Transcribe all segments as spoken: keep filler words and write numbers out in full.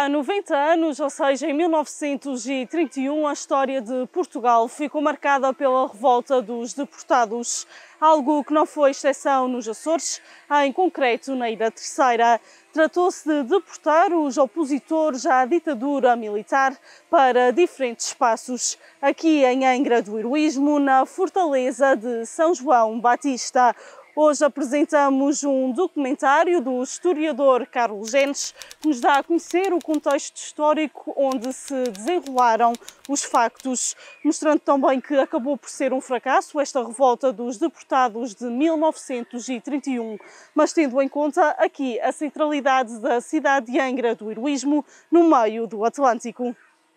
Há noventa anos, ou seja, em mil novecentos e trinta e um, a história de Portugal ficou marcada pela revolta dos deportados, algo que não foi exceção nos Açores, em concreto na Ilha Terceira. Tratou-se de deportar os opositores à ditadura militar para diferentes espaços, aqui em Angra do Heroísmo, na Fortaleza de São João Batista. Hoje apresentamos um documentário do historiador Carlos Genes, que nos dá a conhecer o contexto histórico onde se desenrolaram os factos, mostrando também que acabou por ser um fracasso esta revolta dos deportados de mil novecentos e trinta e um, mas tendo em conta aqui a centralidade da cidade de Angra do Heroísmo, no meio do Atlântico.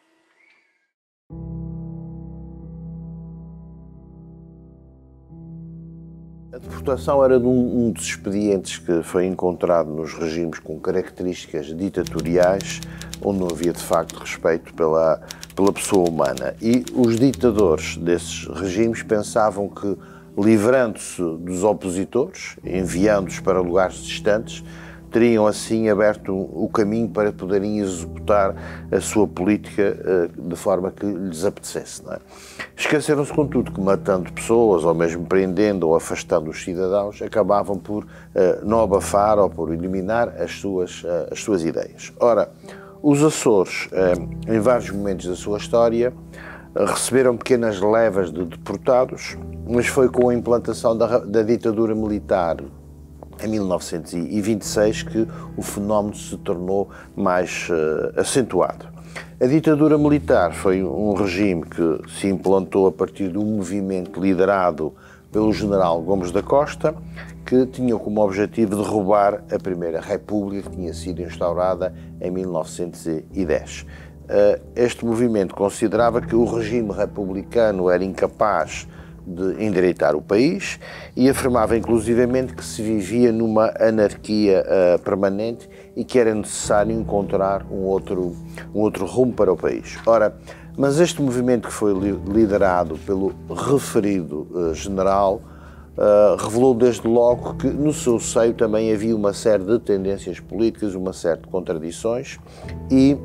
A deportação era de um, um dos expedientes que foi encontrado nos regimes com características ditatoriais, onde não havia de facto respeito pela, pela pessoa humana. E os ditadores desses regimes pensavam que, livrando-se dos opositores, enviando-os para lugares distantes, teriam assim aberto o caminho para poderem executar a sua política de forma que lhes apetecesse. Não é? Esqueceram-se, contudo, que matando pessoas, ou mesmo prendendo ou afastando os cidadãos, acabavam por uh, não abafar ou por eliminar as suas, uh, as suas ideias. Ora, os Açores, uh, em vários momentos da sua história, uh, receberam pequenas levas de deportados, mas foi com a implantação da, da ditadura militar em mil novecentos e vinte e seis que o fenómeno se tornou mais uh, acentuado. A ditadura militar foi um regime que se implantou a partir de um movimento liderado pelo general Gomes da Costa, que tinha como objetivo derrubar a Primeira República, que tinha sido instaurada em mil novecentos e dez. Uh, este movimento considerava que o regime republicano era incapaz de endireitar o país e afirmava inclusivamente que se vivia numa anarquia uh, permanente e que era necessário encontrar um outro, um outro rumo para o país. Ora, mas este movimento que foi li liderado pelo referido uh, general uh, revelou desde logo que no seu seio também havia uma série de tendências políticas, uma série de contradições e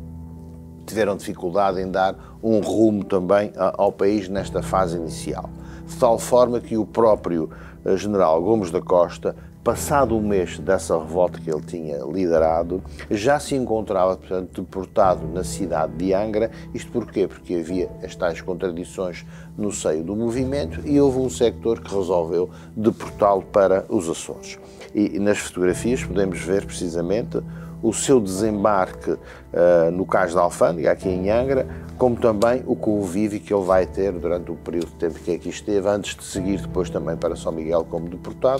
tiveram dificuldade em dar um rumo também ao país nesta fase inicial. De tal forma que o próprio general Gomes da Costa, passado um mês dessa revolta que ele tinha liderado, já se encontrava, portanto, deportado na cidade de Angra. Isto porquê? Porque havia as tais contradições no seio do movimento e houve um sector que resolveu deportá-lo para os Açores. E, e nas fotografias podemos ver precisamente o seu desembarque uh, no Cais da Alfândega, aqui em Angra, como também o convívio que ele vai ter durante o período de tempo que aqui esteve, antes de seguir depois também para São Miguel como deportado,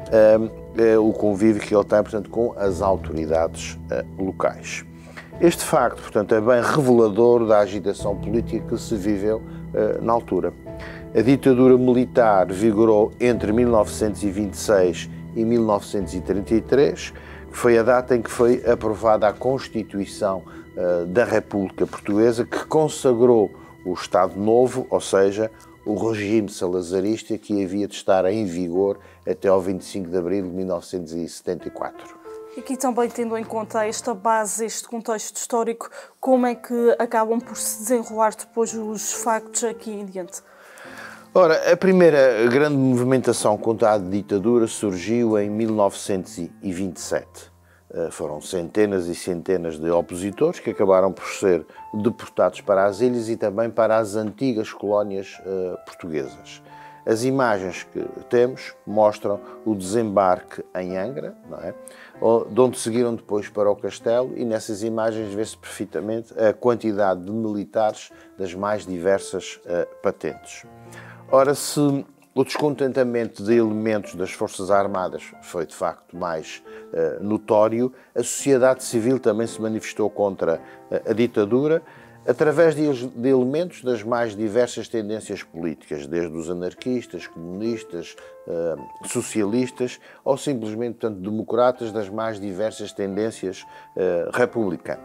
uh, uh, o convívio que ele tem, portanto, com as autoridades uh, locais. Este facto, portanto, é bem revelador da agitação política que se viveu uh, na altura. A ditadura militar vigorou entre mil novecentos e vinte e seis e mil novecentos e trinta e três, que foi a data em que foi aprovada a Constituição uh, da República Portuguesa, que consagrou o Estado Novo, ou seja, o regime salazarista que havia de estar em vigor até ao vinte e cinco de abril de mil novecentos e setenta e quatro. Aqui também, tendo em conta esta base, este contexto histórico, como é que acabam por se desenrolar depois os factos aqui em diante? Ora, a primeira grande movimentação contra a ditadura surgiu em mil novecentos e vinte e sete. Uh, foram centenas e centenas de opositores que acabaram por ser deportados para as ilhas e também para as antigas colónias uh, portuguesas. As imagens que temos mostram o desembarque em Angra, não é? De onde seguiram depois para o castelo, e nessas imagens vê-se perfeitamente a quantidade de militares das mais diversas uh, patentes. Ora, se o descontentamento de elementos das Forças Armadas foi de facto mais uh, notório, a sociedade civil também se manifestou contra uh, a ditadura através de, de elementos das mais diversas tendências políticas, desde os anarquistas, comunistas, uh, socialistas ou simplesmente, portanto, democratas das mais diversas tendências uh, republicanas.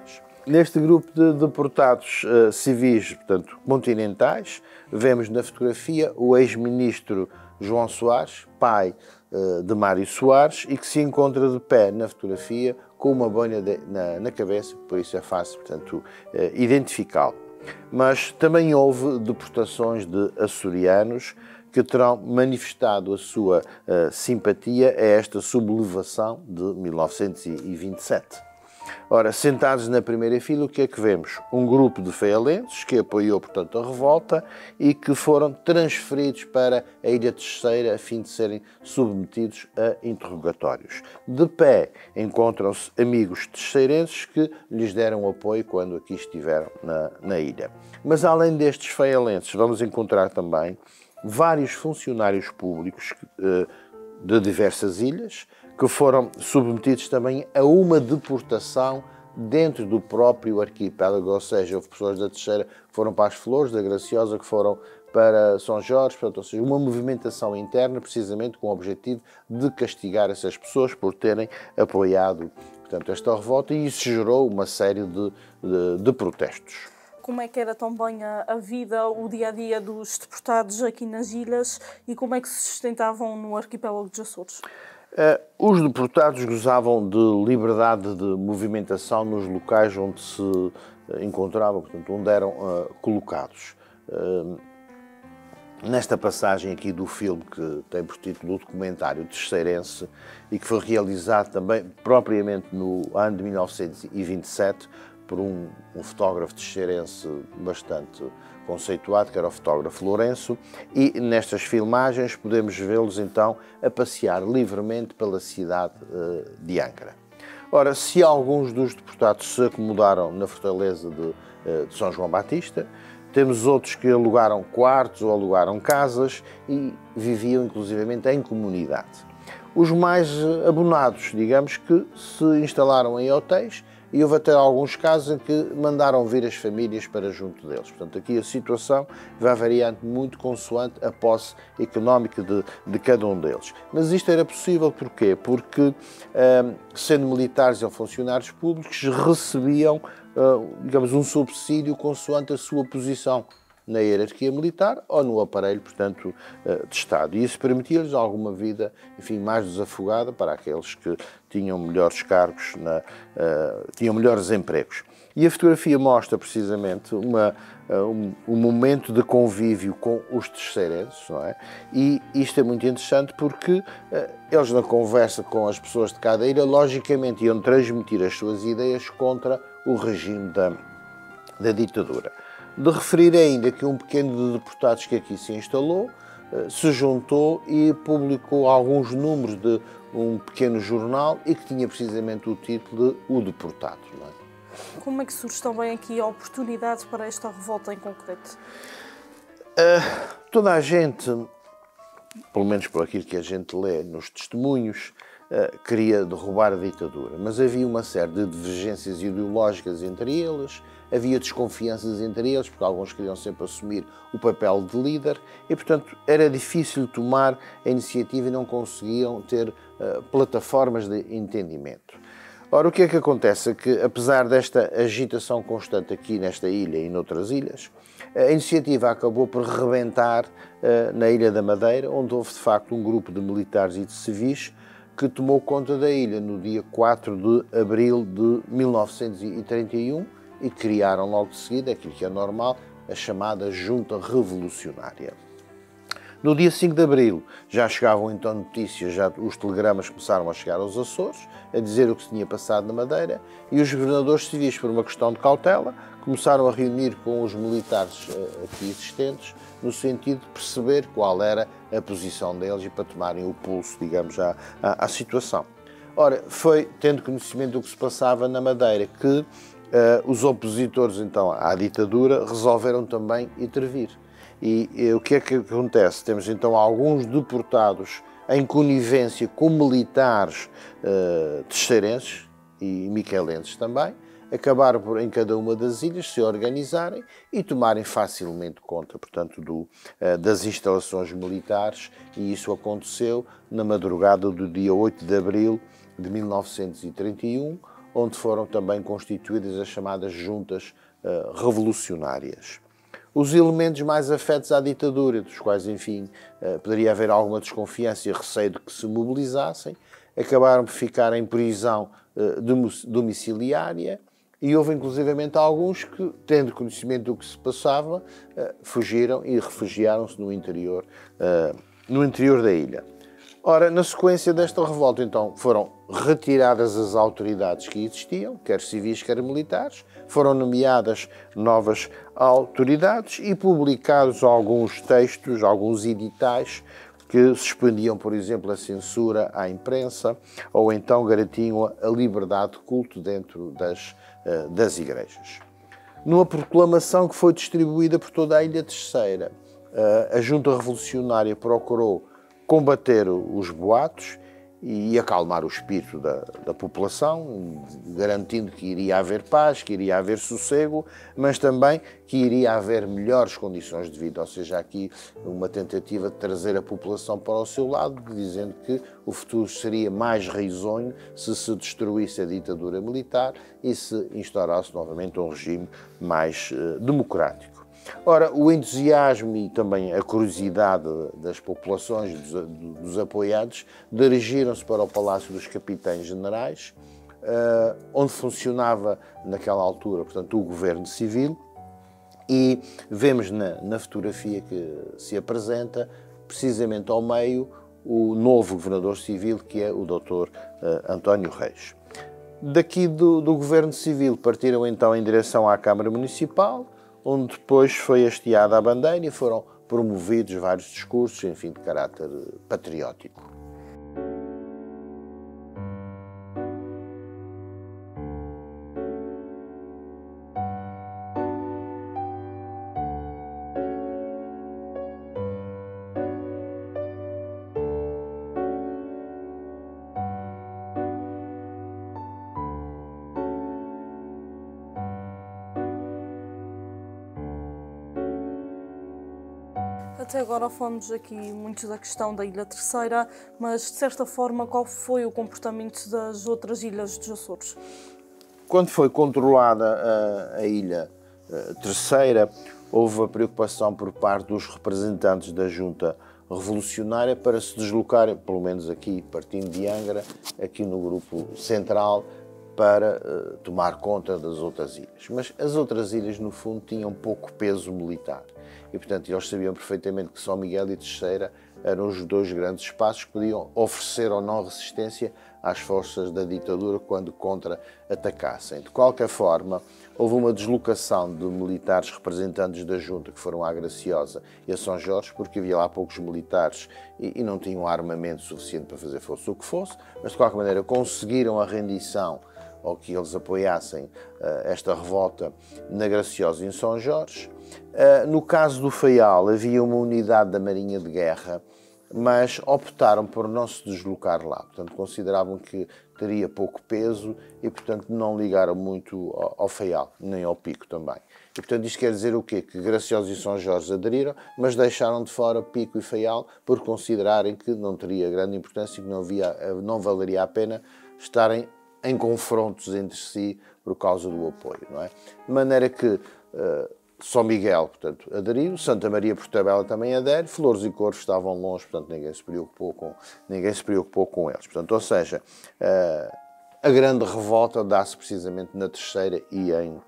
neste grupo de deportados uh, civis, portanto, continentais, vemos na fotografia o ex-ministro João Soares, pai uh, de Mário Soares, e que se encontra de pé na fotografia com uma boina de, na, na cabeça, por isso é fácil, portanto, uh, identificá-lo. Mas também houve deportações de açorianos que terão manifestado a sua uh, simpatia a esta sublevação de mil novecentos e vinte e sete. Ora, sentados na primeira fila, o que é que vemos? Um grupo de feialenses que apoiou, portanto, a revolta e que foram transferidos para a Ilha Terceira a fim de serem submetidos a interrogatórios. De pé, encontram-se amigos terceirenses que lhes deram apoio quando aqui estiveram na, na ilha. Mas, além destes feialenses, vamos encontrar também vários funcionários públicos uh, de diversas ilhas, que foram submetidos também a uma deportação dentro do próprio arquipélago, ou seja, houve pessoas da Terceira que foram para as Flores, da Graciosa, que foram para São Jorge, portanto, ou seja, uma movimentação interna, precisamente com o objetivo de castigar essas pessoas por terem apoiado, portanto, esta revolta, e isso gerou uma série de, de, de protestos. Como é que era também a, a vida, o dia-a-dia dos deportados aqui nas ilhas e como é que se sustentavam no arquipélago dos Açores? Uh, os deportados gozavam de liberdade de movimentação nos locais onde se uh, encontravam, portanto, onde eram uh, colocados. Uh, nesta passagem aqui do filme, que tem por título o documentário terceirense e que foi realizado também propriamente no ano de mil novecentos e vinte e sete por um, um fotógrafo terceirense bastante conceituado, que era o fotógrafo Lourenço, e nestas filmagens podemos vê-los então a passear livremente pela cidade uh, de Angra. Ora, se alguns dos deportados se acomodaram na fortaleza de, uh, de São João Batista, temos outros que alugaram quartos ou alugaram casas e viviam inclusivamente em comunidade. Os mais abonados, digamos que se instalaram em hotéis, e houve até alguns casos em que mandaram vir as famílias para junto deles. Portanto, aqui a situação vai variando muito consoante a posse económica de, de cada um deles. Mas isto era possível porquê? Porque, sendo militares ou funcionários públicos, recebiam, digamos, um subsídio consoante a sua posição na hierarquia militar ou no aparelho, portanto, de Estado. E isso permitia-lhes alguma vida, enfim, mais desafogada para aqueles que tinham melhores cargos, na, uh, tinham melhores empregos. E a fotografia mostra precisamente uma, uh, um, um momento de convívio com os terceirenses, não é? E isto é muito interessante porque uh, eles, na conversa com as pessoas de cada ilha, logicamente iam transmitir as suas ideias contra o regime da, da ditadura. De referir ainda que um pequeno de deportados que aqui se instalou se juntou e publicou alguns números de um pequeno jornal e que tinha precisamente o título de O Deportado. Não é? Como é que surge também aqui a oportunidade para esta revolta em concreto? Uh, toda a gente, pelo menos por aquilo que a gente lê nos testemunhos, uh, queria derrubar a ditadura, mas havia uma série de divergências ideológicas entre eles, havia desconfianças entre eles, porque alguns queriam sempre assumir o papel de líder e, portanto, era difícil tomar a iniciativa e não conseguiam ter uh, plataformas de entendimento. Ora, o que é que acontece? É que, apesar desta agitação constante aqui nesta ilha e noutras ilhas, a iniciativa acabou por rebentar uh, na Ilha da Madeira, onde houve, de facto, um grupo de militares e de civis que tomou conta da ilha no dia quatro de abril de mil novecentos e trinta e um, e criaram logo de seguida aquilo que é normal, a chamada Junta Revolucionária. No dia cinco de abril já chegavam então notícias, já os telegramas começaram a chegar aos Açores, a dizer o que se tinha passado na Madeira, e os governadores civis, por uma questão de cautela, começaram a reunir com os militares aqui existentes, no sentido de perceber qual era a posição deles e para tomarem o pulso, digamos, à, à, à situação. Ora, foi tendo conhecimento do que se passava na Madeira que Uh, os opositores, então, à ditadura resolveram também intervir. E, e o que é que acontece? Temos, então, alguns deportados em conivência com militares uh, terceirenses e miquelenses também, acabaram por, em cada uma das ilhas, se organizarem e tomarem facilmente conta, portanto, do, uh, das instalações militares, e isso aconteceu na madrugada do dia oito de abril de mil novecentos e trinta e um, onde foram também constituídas as chamadas juntas uh, revolucionárias. Os elementos mais afetos à ditadura, dos quais, enfim, uh, poderia haver alguma desconfiança e receio de que se mobilizassem, acabaram por ficar em prisão uh, domiciliária, e houve inclusivamente alguns que, tendo conhecimento do que se passava, uh, fugiram e refugiaram-se no interior, uh, no interior da ilha. Ora, na sequência desta revolta, então, foram retiradas as autoridades que existiam, quer civis, quer militares, foram nomeadas novas autoridades e publicados alguns textos, alguns editais, que suspendiam, por exemplo, a censura à imprensa ou então garantiam a liberdade de culto dentro das, uh, das igrejas. Numa proclamação que foi distribuída por toda a Ilha Terceira, uh, a Junta Revolucionária procurou combater os boatos e acalmar o espírito da, da população, garantindo que iria haver paz, que iria haver sossego, mas também que iria haver melhores condições de vida, ou seja, aqui uma tentativa de trazer a população para o seu lado, dizendo que o futuro seria mais risonho se se destruísse a ditadura militar e se instaurasse novamente um regime mais uh, democrático. Ora, o entusiasmo e também a curiosidade das populações, dos, dos apoiados, dirigiram-se para o Palácio dos Capitães Generais, uh, onde funcionava naquela altura, portanto, o governo civil, e vemos na, na fotografia que se apresenta, precisamente ao meio, o novo governador civil, que é o doutor uh, António Reis. Daqui do, do governo civil partiram então em direção à Câmara Municipal, onde depois foi hasteada a bandeira e foram promovidos vários discursos, enfim, de caráter patriótico. Até agora falamos aqui muito da questão da Ilha Terceira, mas de certa forma qual foi o comportamento das outras ilhas dos Açores? Quando foi controlada a, a Ilha Terceira, houve a preocupação por parte dos representantes da Junta Revolucionária para se deslocarem, pelo menos aqui, partindo de Angra, aqui no grupo central, para uh, tomar conta das outras ilhas. Mas as outras ilhas, no fundo, tinham pouco peso militar. E, portanto, eles sabiam perfeitamente que São Miguel e Terceira eram os dois grandes espaços que podiam oferecer ou não resistência às forças da ditadura quando contra-atacassem. De qualquer forma, houve uma deslocação de militares representantes da Junta que foram à Graciosa e a São Jorge, porque havia lá poucos militares e, e não tinham armamento suficiente para fazer fosse o que fosse, mas de qualquer maneira conseguiram a rendição ou que eles apoiassem uh, esta revolta na Graciosa e em São Jorge. Uh, no caso do Faial, havia uma unidade da Marinha de Guerra, mas optaram por não se deslocar lá. Portanto, consideravam que teria pouco peso e, portanto, não ligaram muito ao, ao Faial, nem ao Pico também. E, portanto, isto quer dizer o quê? Que Graciosa e São Jorge aderiram, mas deixaram de fora Pico e Faial por considerarem que não teria grande importância e que não, havia, não valeria a pena estarem em confrontos entre si por causa do apoio, não é? De maneira que uh, São Miguel, portanto, aderiu, Santa Maria Portabella também adere, Flores e Corvos estavam longe, portanto, ninguém se preocupou com, ninguém se preocupou com eles. Portanto, ou seja, uh, a grande revolta dá-se precisamente na Terceira e em,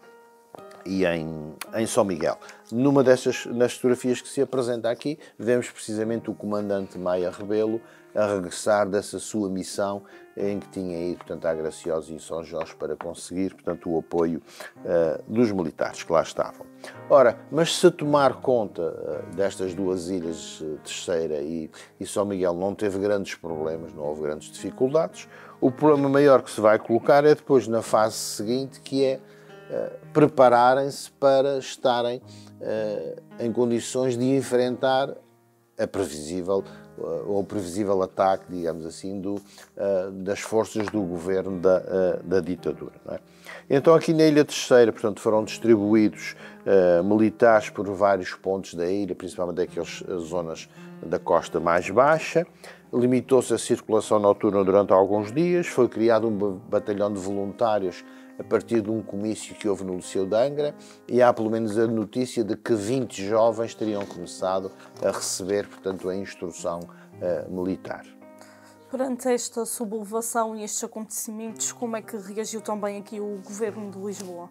e em, em São Miguel. Numa destas, nas fotografias que se apresenta aqui, vemos precisamente o comandante Maia Rebelo a regressar dessa sua missão em que tinha ido, portanto, à Graciosa e em São Jorge para conseguir, portanto, o apoio uh, dos militares que lá estavam. Ora, mas se tomar conta uh, destas duas ilhas, uh, Terceira e, e São Miguel, não teve grandes problemas, não houve grandes dificuldades, o problema maior que se vai colocar é depois na fase seguinte, que é uh, prepararem-se para estarem uh, em condições de enfrentar a previsível, ou previsível ataque, digamos assim, do, das forças do governo da, da ditadura. Não é? Então aqui na Ilha Terceira, portanto, foram distribuídos uh, militares por vários pontos da ilha, principalmente daquelas zonas da costa mais baixa. Limitou-se a circulação noturna durante alguns dias, foi criado um batalhão de voluntários a partir de um comício que houve no Liceu de Angra, e há pelo menos a notícia de que vinte jovens teriam começado a receber, portanto, a instrução uh, militar. Perante esta sublevação e estes acontecimentos, como é que reagiu também aqui o Governo de Lisboa?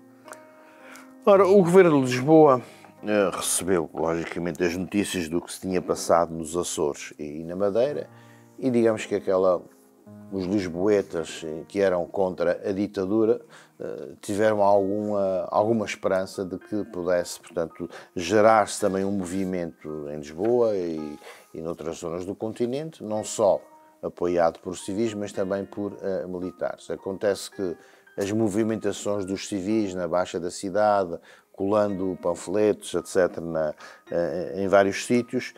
Ora, o Governo de Lisboa uh, recebeu, logicamente, as notícias do que se tinha passado nos Açores e na Madeira, e digamos que aquela, os lisboetas que eram contra a ditadura uh, tiveram alguma, alguma esperança de que pudesse, portanto, gerar-se também um movimento em Lisboa e, e noutras zonas do continente, não só apoiado por civis, mas também por uh, militares. Acontece que as movimentações dos civis na Baixa da cidade, colando panfletos, etcétera, na, uh, em vários sítios,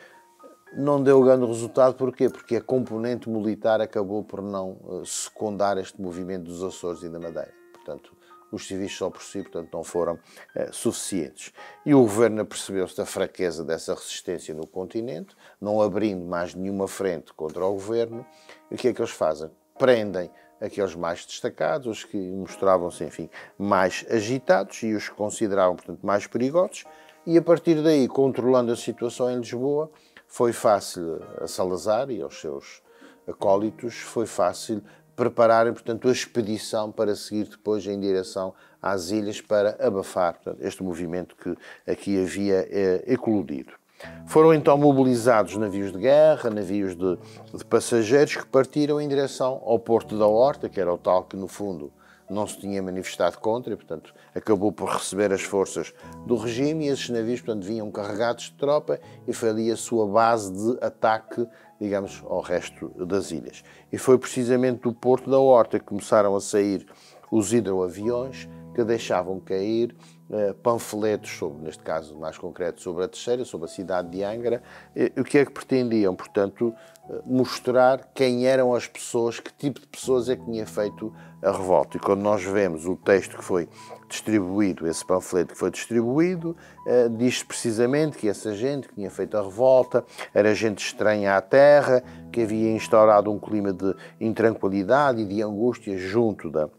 não deu grande resultado. Porquê? Porque a componente militar acabou por não uh, secundar este movimento dos Açores e da Madeira. Portanto, os civis só por si, portanto, não foram uh, suficientes. E o governo percebeu-se da fraqueza dessa resistência no continente, não abrindo mais nenhuma frente contra o governo. E o que é que eles fazem? Prendem aqueles mais destacados, os que mostravam-se, enfim, mais agitados e os que consideravam, portanto, mais perigosos. E a partir daí, controlando a situação em Lisboa, foi fácil a Salazar e aos seus acólitos, foi fácil prepararem, portanto, a expedição para seguir depois em direção às ilhas para abafar, portanto, este movimento que aqui havia é, eclodido. Foram então mobilizados navios de guerra, navios de, de passageiros que partiram em direção ao Porto da Horta, que era o tal que, no fundo, não se tinha manifestado contra, e, portanto, acabou por receber as forças do regime, e esses navios, portanto, vinham carregados de tropa e foi ali a sua base de ataque, digamos, ao resto das ilhas. E foi precisamente do Porto da Horta que começaram a sair os hidroaviões que deixavam cair uh, panfletos, sobre, neste caso mais concreto, sobre a Terceira, sobre a cidade de Angra. E, o que é que pretendiam? Portanto, uh, mostrar quem eram as pessoas, que tipo de pessoas é que tinha feito a revolta. E quando nós vemos o texto que foi distribuído, esse panfleto que foi distribuído, uh, diz precisamente que essa gente que tinha feito a revolta era gente estranha à terra, que havia instaurado um clima de intranquilidade e de angústia junto da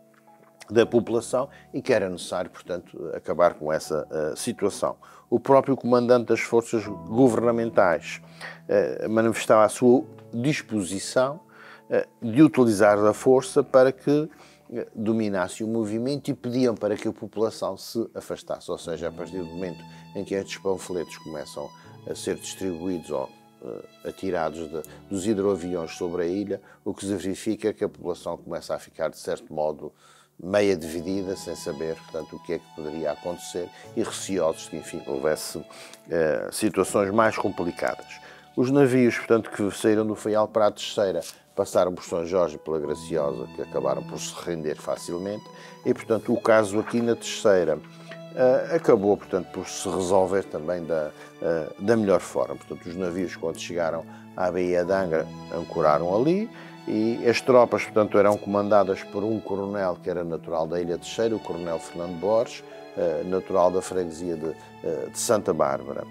da população e que era necessário, portanto, acabar com essa uh, situação. O próprio comandante das forças governamentais uh, manifestava a sua disposição uh, de utilizar a força para que uh, dominasse o movimento, e pediam para que a população se afastasse, ou seja, a partir do momento em que estes panfletos começam a ser distribuídos ou uh, atirados de, dos hidroaviões sobre a ilha, o que se verifica é que a população começa a ficar, de certo modo, meia dividida, sem saber, portanto, o que é que poderia acontecer, e receosos que, enfim, houvesse eh, situações mais complicadas. Os navios, portanto, que saíram do Faial para a Terceira passaram por São Jorge e pela Graciosa, que acabaram por se render facilmente, e, portanto, o caso aqui na Terceira eh, acabou, portanto, por se resolver também da, eh, da melhor forma. Portanto, os navios, quando chegaram à Baía de Angra, ancoraram ali, e as tropas, portanto, eram comandadas por um coronel que era natural da Ilha Terceira, o coronel Fernando Borges, natural da freguesia de, de Santa Bárbara.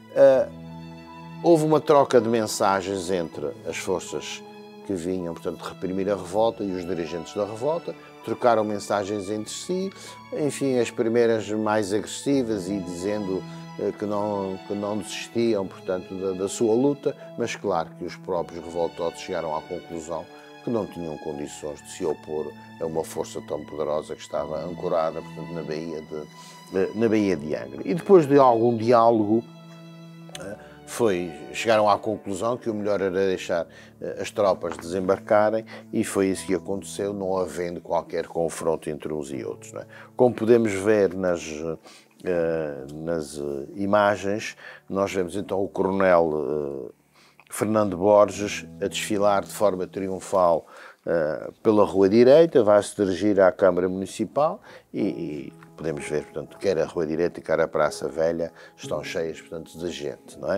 Houve uma troca de mensagens entre as forças que vinham, portanto, reprimir a revolta e os dirigentes da revolta, trocaram mensagens entre si, enfim, as primeiras mais agressivas e dizendo que não, que não desistiam, portanto, da, da sua luta, mas claro que os próprios revoltosos chegaram à conclusão que não tinham condições de se opor a uma força tão poderosa que estava ancorada, portanto, na Baía de, na Baía de Angra. E depois de algum diálogo, foi, chegaram à conclusão que o melhor era deixar as tropas desembarcarem, e foi isso que aconteceu, não havendo qualquer confronto entre uns e outros. Não é? Como podemos ver nas, nas imagens, nós vemos então o coronel Fernando Borges a desfilar de forma triunfal uh, pela Rua Direita, vai-se dirigir à Câmara Municipal e, e podemos ver, portanto, quer a Rua Direita, quer a Praça Velha estão cheias, portanto, de gente, não é?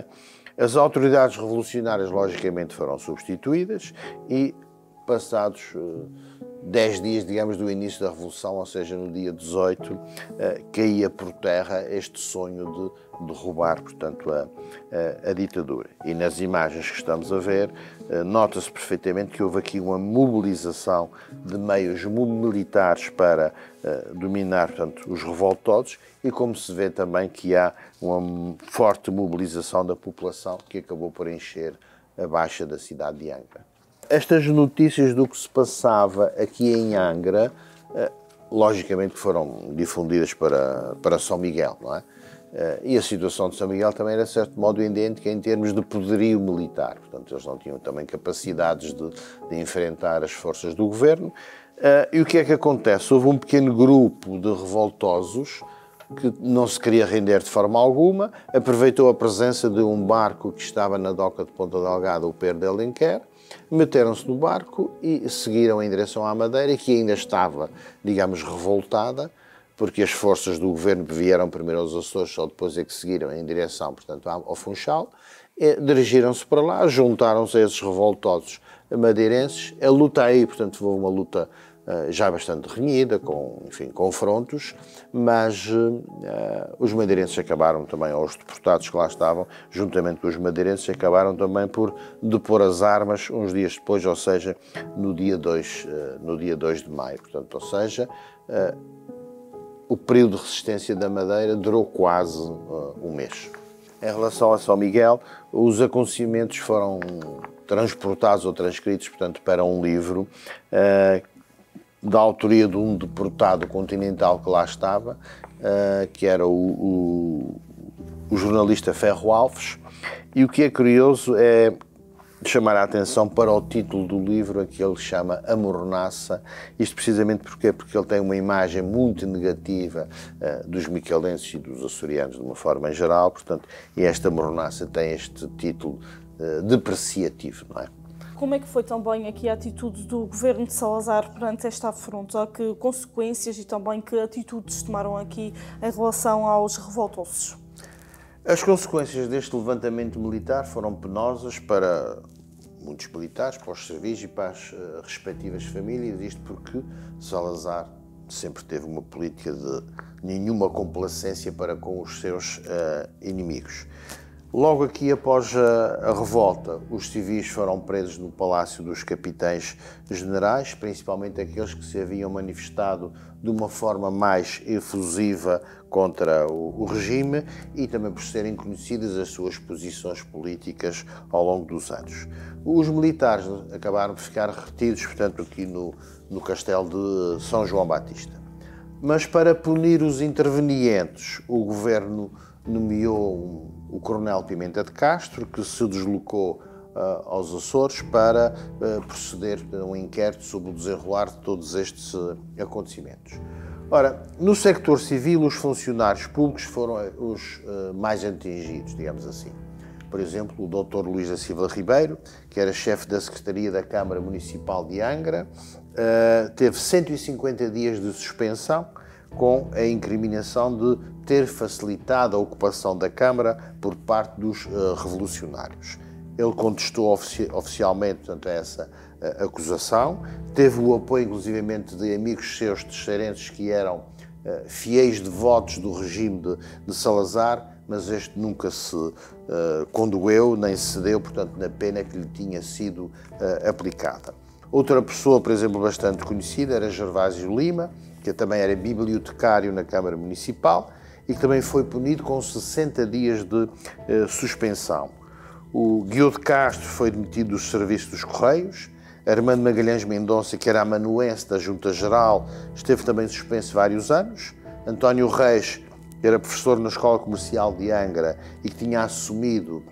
As autoridades revolucionárias, logicamente, foram substituídas e, passados uh, dez dias, digamos, do início da Revolução, ou seja, no dia dezoito, uh, caía por terra este sonho de derrubar, portanto, a, a, a ditadura. E nas imagens que estamos a ver, uh, nota-se perfeitamente que houve aqui uma mobilização de meios militares para uh, dominar, portanto, os revoltosos, e como se vê também que há uma forte mobilização da população que acabou por encher a baixa da cidade de Angra. Estas notícias do que se passava aqui em Angra, logicamente foram difundidas para, para São Miguel, não é? E a situação de São Miguel também era, de certo modo, idêntica em termos de poderio militar. Portanto, eles não tinham também capacidades de, de enfrentar as forças do governo. E o que é que acontece? Houve um pequeno grupo de revoltosos que não se queria render de forma alguma, aproveitou a presença de um barco que estava na doca de Ponta Delgada, o Pedro de Alenquer, meteram-se no barco e seguiram em direção à Madeira, que ainda estava, digamos, revoltada, porque as forças do governo vieram primeiro aos Açores, só depois é que seguiram em direção, portanto, ao Funchal, dirigiram-se para lá, juntaram-se a esses revoltosos madeirenses. A luta aí, portanto, foi uma luta uh, já bastante renhida, com, enfim, confrontos, mas uh, os madeirenses acabaram também, ou os deportados que lá estavam, juntamente com os madeirenses, acabaram também por depor as armas uns dias depois, ou seja, no dia dois, uh, no dia dois de maio. Portanto, ou seja, uh, o período de resistência da Madeira durou quase uh, um mês. Em relação a São Miguel, os acontecimentos foram transportados ou transcritos, portanto, para um livro uh, da autoria de um deportado continental que lá estava, uh, que era o, o, o jornalista Ferro Alves. E o que é curioso é chamar a atenção para o título do livro, a que ele chama A Mornaça. Isto precisamente porque, porque ele tem uma imagem muito negativa uh, dos miquelenses e dos açorianos de uma forma em geral, portanto, e esta mornaça tem este título uh, depreciativo, não é? Como é que foi também aqui a atitude do governo de Salazar perante esta afronta? Que consequências e também que atitudes tomaram aqui em relação aos revoltosos? As consequências deste levantamento militar foram penosas para muitos militares, para os civis e para as uh, respectivas famílias, isto porque Salazar sempre teve uma política de nenhuma complacência para com os seus uh, inimigos. Logo aqui após a, a revolta, os civis foram presos no Palácio dos Capitães Generais, principalmente aqueles que se haviam manifestado de uma forma mais efusiva contra o, o regime e também por serem conhecidas as suas posições políticas ao longo dos anos. Os militares acabaram por ficar retidos, portanto, aqui no, no castelo de São João Batista. Mas para punir os intervenientes, o governo nomeou um, o coronel Pimenta de Castro, que se deslocou uh, aos Açores para uh, proceder a um inquérito sobre o desenrolar de todos estes uh, acontecimentos. Ora, no sector civil, os funcionários públicos foram os uh, mais atingidos, digamos assim. Por exemplo, o doutor Luís da Silva Ribeiro, que era chefe da Secretaria da Câmara Municipal de Angra, uh, teve cento e cinquenta dias de suspensão, com a incriminação de ter facilitado a ocupação da Câmara por parte dos uh, revolucionários. Ele contestou ofici oficialmente, portanto, essa uh, acusação, teve o apoio, inclusivamente, de amigos seus terceirenses que eram uh, fiéis devotos do regime de, de Salazar, mas este nunca se uh, condoeu nem cedeu, portanto, na pena que lhe tinha sido uh, aplicada. Outra pessoa, por exemplo, bastante conhecida era Gervásio Lima, que também era bibliotecário na Câmara Municipal e que também foi punido com sessenta dias de uh, suspensão. O Guiô de Castro foi demitido dos serviços dos Correios. Armando Magalhães Mendonça, que era amanuense da Junta Geral, esteve também suspenso vários anos. António Reis, que era professor na Escola Comercial de Angra e que tinha assumido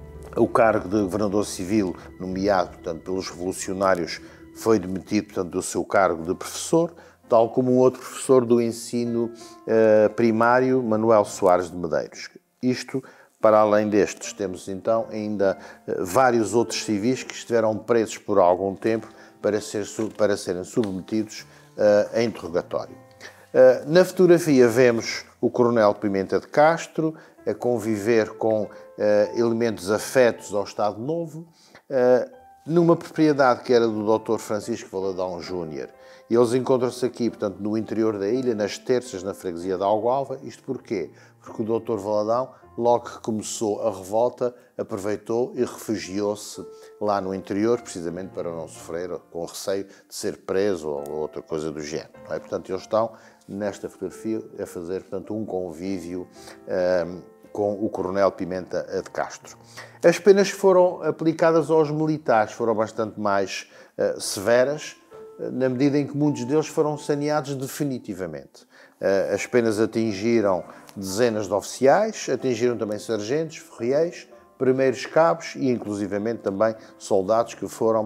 o cargo de governador civil, nomeado, portanto, pelos revolucionários, foi demitido, portanto, do seu cargo de professor, tal como um outro professor do ensino uh, primário, Manuel Soares de Medeiros. Isto, para além destes, temos então ainda uh, vários outros civis que estiveram presos por algum tempo para, ser, para serem submetidos uh, a interrogatório. Uh, na fotografia vemos o coronel Pimenta de Castro, a conviver com uh, elementos afetos ao Estado Novo, uh, numa propriedade que era do doutor Francisco Valadão Júnior. E eles encontram-se aqui, portanto, no interior da ilha, nas terças, na freguesia de Algualva. Isto porquê? Porque o doutor Valadão, logo que começou a revolta, aproveitou e refugiou-se lá no interior, precisamente para não sofrer com receio de ser preso ou outra coisa do género. Não é? Portanto, eles estão, nesta fotografia, a fazer, portanto, um convívio um, com o coronel Pimenta de Castro. As penas foram aplicadas aos militares, foram bastante mais uh, severas, uh, na medida em que muitos deles foram saneados definitivamente. Uh, as penas atingiram dezenas de oficiais, atingiram também sargentos, ferrieiros, primeiros cabos e, inclusivamente, também soldados que foram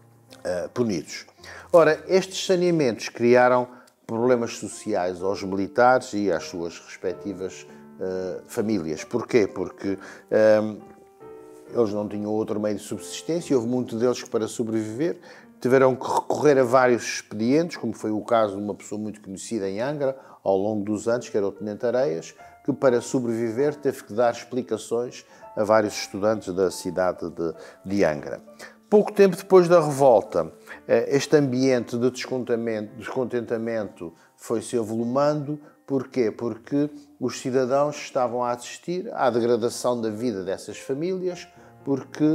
uh, punidos. Ora, estes saneamentos criaram problemas sociais aos militares e às suas respectivas uh, famílias. Porquê? Porque um, eles não tinham outro meio de subsistência, houve muitos deles que, para sobreviver, tiveram que recorrer a vários expedientes, como foi o caso de uma pessoa muito conhecida em Angra, ao longo dos anos, que era o Tenente Areias, que, para sobreviver, teve que dar explicações a vários estudantes da cidade de, de Angra. Pouco tempo depois da revolta, este ambiente de descontentamento foi-se avolumando. Porquê? Porque os cidadãos estavam a assistir à degradação da vida dessas famílias, porque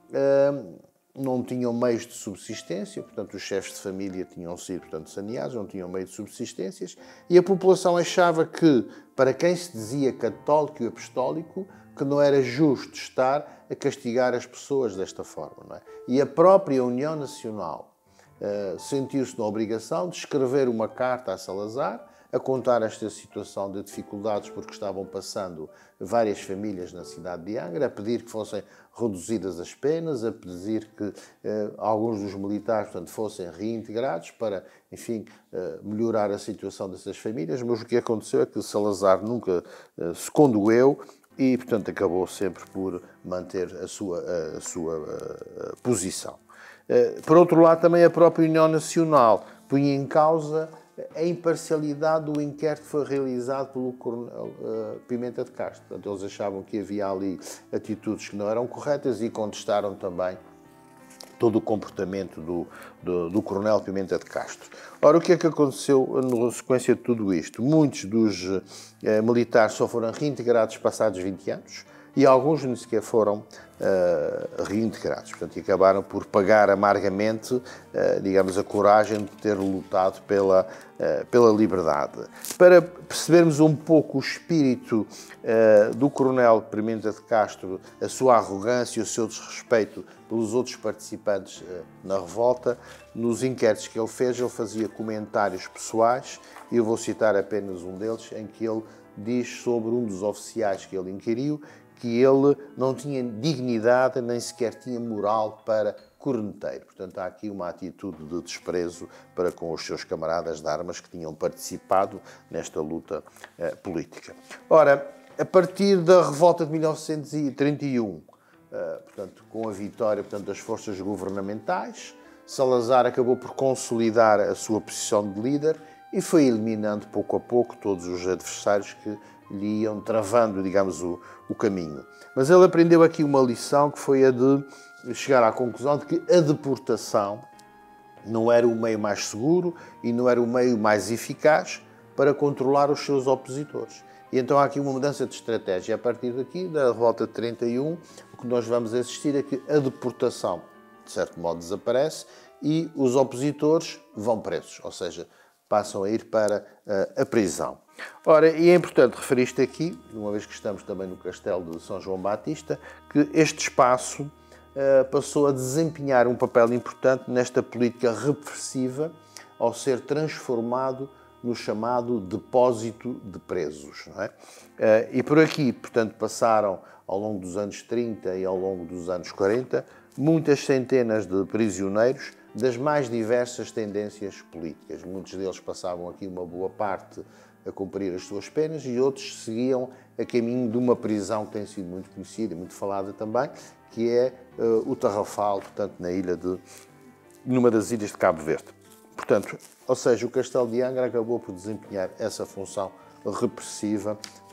uh, não tinham meios de subsistência, portanto, os chefes de família tinham sido, portanto, saneados, não tinham meio de subsistências, e a população achava que, para quem se dizia católico e apostólico, que não era justo estar a castigar as pessoas desta forma. Não é? E a própria União Nacional uh, sentiu-se na obrigação de escrever uma carta a Salazar, a contar esta situação de dificuldades porque estavam passando várias famílias na cidade de Angra, a pedir que fossem reduzidas as penas, a pedir que eh, alguns dos militares, portanto, fossem reintegrados para, enfim, eh, melhorar a situação dessas famílias, mas o que aconteceu é que Salazar nunca eh, se condoeu e, portanto, acabou sempre por manter a sua, a sua a, a posição. Eh, por outro lado, também a própria União Nacional punha em causa a imparcialidade do inquérito que foi realizado pelo coronel uh, Pimenta de Castro. Portanto, eles achavam que havia ali atitudes que não eram corretas e contestaram também todo o comportamento do, do, do coronel Pimenta de Castro. Ora, o que é que aconteceu na sequência de tudo isto? Muitos dos uh, militares só foram reintegrados passados vinte anos e alguns nem sequer foram uh, reintegrados. Portanto, e acabaram por pagar amargamente, uh, digamos, a coragem de ter lutado pela, uh, pela liberdade. Para percebermos um pouco o espírito uh, do coronel Pimenta de Castro, a sua arrogância e o seu desrespeito pelos outros participantes uh, na revolta, nos inquéritos que ele fez, ele fazia comentários pessoais, e eu vou citar apenas um deles, em que ele diz sobre um dos oficiais que ele inquiriu, que ele não tinha dignidade, nem sequer tinha moral para corneteiro. Portanto, há aqui uma atitude de desprezo para com os seus camaradas de armas que tinham participado nesta luta eh, política. Ora, a partir da revolta de mil novecentos e trinta e um, eh, portanto, com a vitória, portanto, das forças governamentais, Salazar acabou por consolidar a sua posição de líder e foi eliminando pouco a pouco todos os adversários que lhe iam travando, digamos, o, o caminho. Mas ele aprendeu aqui uma lição que foi a de chegar à conclusão de que a deportação não era o meio mais seguro e não era o meio mais eficaz para controlar os seus opositores. E então há aqui uma mudança de estratégia. A partir daqui, da revolta de trinta e um, o que nós vamos assistir é que a deportação, de certo modo, desaparece e os opositores vão presos, ou seja, passam a ir para uh, a prisão. Ora, e é importante referir isto aqui, uma vez que estamos também no castelo de São João Batista, que este espaço uh, passou a desempenhar um papel importante nesta política repressiva ao ser transformado no chamado depósito de presos. Não é? Uh, e por aqui, portanto, passaram ao longo dos anos trinta e ao longo dos anos quarenta muitas centenas de prisioneiros das mais diversas tendências políticas. Muitos deles passavam aqui uma boa parte a cumprir as suas penas e outros seguiam a caminho de uma prisão que tem sido muito conhecida e muito falada também, que é uh, o Tarrafal, portanto, na ilha de, numa das ilhas de Cabo Verde. Portanto, ou seja, o Castelo de Angra acabou por desempenhar essa função repressiva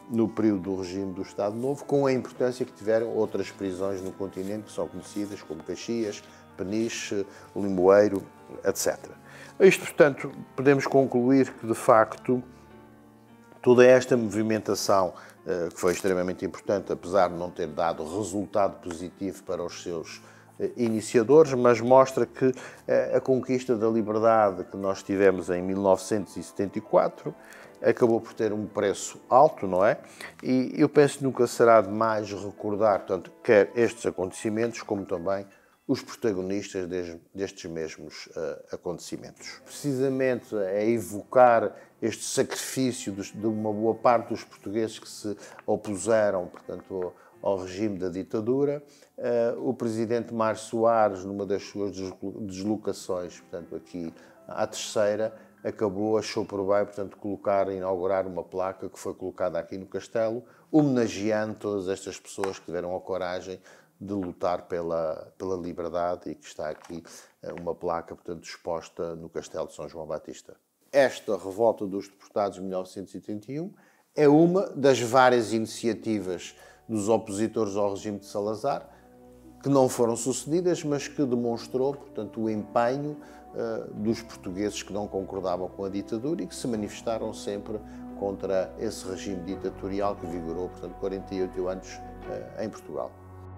no período do regime do Estado Novo, com a importância que tiveram outras prisões no continente, que são conhecidas como Caxias, Peniche, o Limoeiro, etcétera. Isto, portanto, podemos concluir que, de facto, toda esta movimentação, que foi extremamente importante, apesar de não ter dado resultado positivo para os seus iniciadores, mas mostra que a conquista da liberdade que nós tivemos em mil novecentos e setenta e quatro acabou por ter um preço alto, não é? E eu penso que nunca será demais recordar, tanto quer estes acontecimentos, como também os protagonistas destes mesmos uh, acontecimentos. Precisamente é evocar este sacrifício de uma boa parte dos portugueses que se opuseram, portanto, ao, ao regime da ditadura. Uh, o presidente Mário Soares, numa das suas deslocações, portanto, aqui à terceira, acabou, achou por bem, portanto, colocar, inaugurar uma placa que foi colocada aqui no Castelo, homenageando todas estas pessoas que tiveram a coragem de lutar pela, pela liberdade, e que está aqui uma placa, portanto, exposta no Castelo de São João Batista. Esta revolta dos deportados de mil novecentos e trinta e um é uma das várias iniciativas dos opositores ao regime de Salazar, que não foram sucedidas, mas que demonstrou, portanto, o empenho uh, dos portugueses que não concordavam com a ditadura e que se manifestaram sempre contra esse regime ditatorial que vigorou, portanto, quarenta e oito anos uh, em Portugal.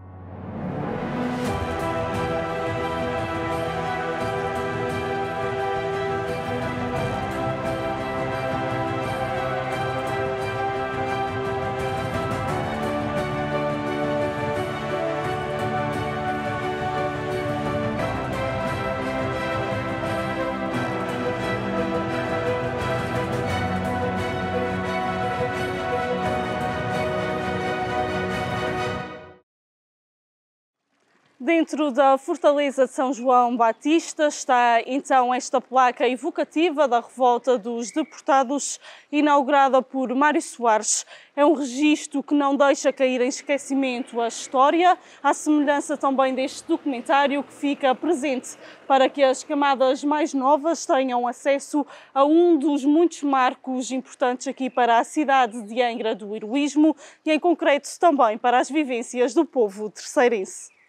Dentro da Fortaleza de São João Batista está então esta placa evocativa da revolta dos deportados, inaugurada por Mário Soares. É um registro que não deixa cair em esquecimento a história, à semelhança também deste documentário que fica presente para que as camadas mais novas tenham acesso a um dos muitos marcos importantes aqui para a cidade de Angra do Heroísmo e, em concreto, também para as vivências do povo terceirense.